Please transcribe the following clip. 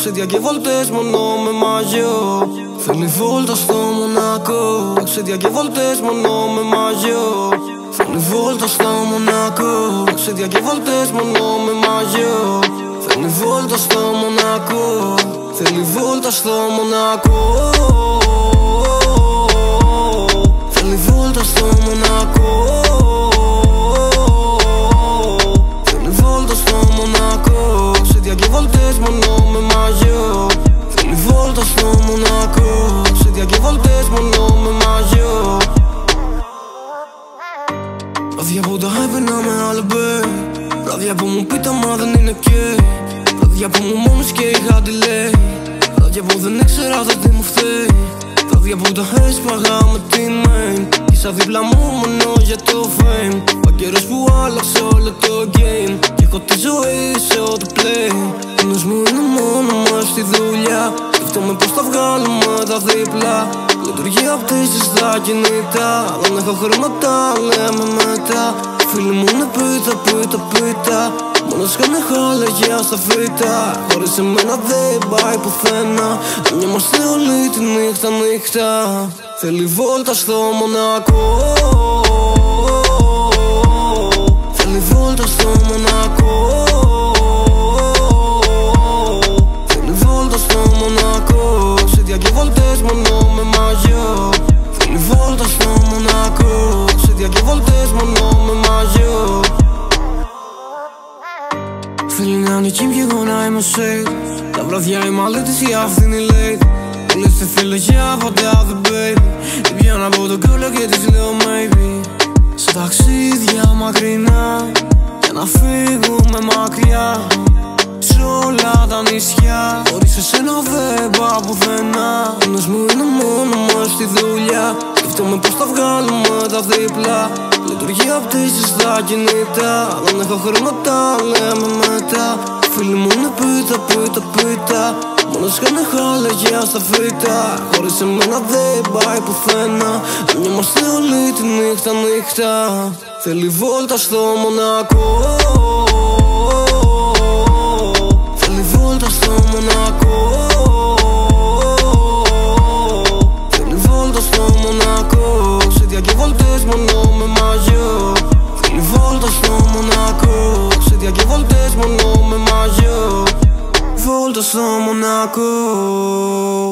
ταξίδια και βόλτες μόνο με μαγιό. Θέλει βόλτα στο Μονακό, ταξίδια και βόλτες μόνο με μαγιό. Θέλει βόλτα στο Μονακό, ταξίδια και βόλτες μόνο με μαγιό. Θέλει βόλτα στο Μονακό, θέλει βόλτα στο Μονακό. Θέλει βόλτα στο Μονακό, θέλει βόλτα στο Μονακό, ταξίδια και βόλτες μόνο με μαγιό. Θέλει βόλτα στο Μονακό, ταξίδια και βόλτες μόνο με μαγιό. Βράδια που τα έπαιρνα με αλμπέ, βράδια που μου πίτα μα δεν είναι και, βράδια που μου μόνος και είχα delay, βράδια που δεν ήξερα το τι μου φταίει, βράδια που τα έσπαγα με τη main. Ίσα δίπλα μου μόνο για το fame. Ο καιρός που άλλαξε όλο το game και έχω τη ζωή σε ό,τι play. Ο νους μου είναι μόνο μας στη δουλειά, σκέφτομαι πως θα βγάλουμε τα δίπλα. Λειτουργεί απ' τις στα κινητά, δεν έχω χρόνο τα λέμε μετά. Φίλοι μου είναι πίτα, πίτα, πίτα, μόνος κάνει χαλαγιά στα φύτα. Χωρίς εμένα δεν πάει πουθένα, νιώμαστε όλη τη νύχτα νύχτα. Θέλει βόλτα στο Μονακό, θέλει βόλτα στο Μονακό, θέλει βόλτα στο Μονακό, ταξίδια και βόλτες μόνο με μαγιό. Θέλει βόλτα στο Μονακό, ταξίδια και βόλτες μόνο με μαγιό. Θέλει να είναι εκεί κι εγώ να είμαι safe. Τα βράδια είμαι αλήτης, η αυτή είναι late. Όλες τις φίλες για ποτά the baby. Την πιάνω από το κόλλο και της λέω maybe. Σε ταξίδια μακρινά, για να φύγουμε μακριά, σ' όλα τα νησιά. Χωρίς εσένα δεν πάω πουθενά. Ο νους μου είναι μόνο μας στη δουλειά, σκέφτομαι πως θα βγάλουμε τα δίπλα. Λειτουργεί απ' τις στα κινητά, δεν έχω χρόνο τα λέμε μετά. Φίλοι μου είναι πίτα, πίτα, πίτα, μόνος κάνει χαλαγιά στα φύτα. Χωρίς εμένα δεν πάει πουθένα, νιώμαστε όλη τη νύχτα νύχτα. Θέλει βόλτα στο Μονακό, θέλει βόλτα στο Μονακό, θέλει βόλτα στο Μονακό, ταξίδια και βόλτες μόνο με μαγιό. Θέλει βόλτα στο Μονακό, ταξίδια και βόλτες μόνο με μαγιό. Βόλτα στο Μονακό.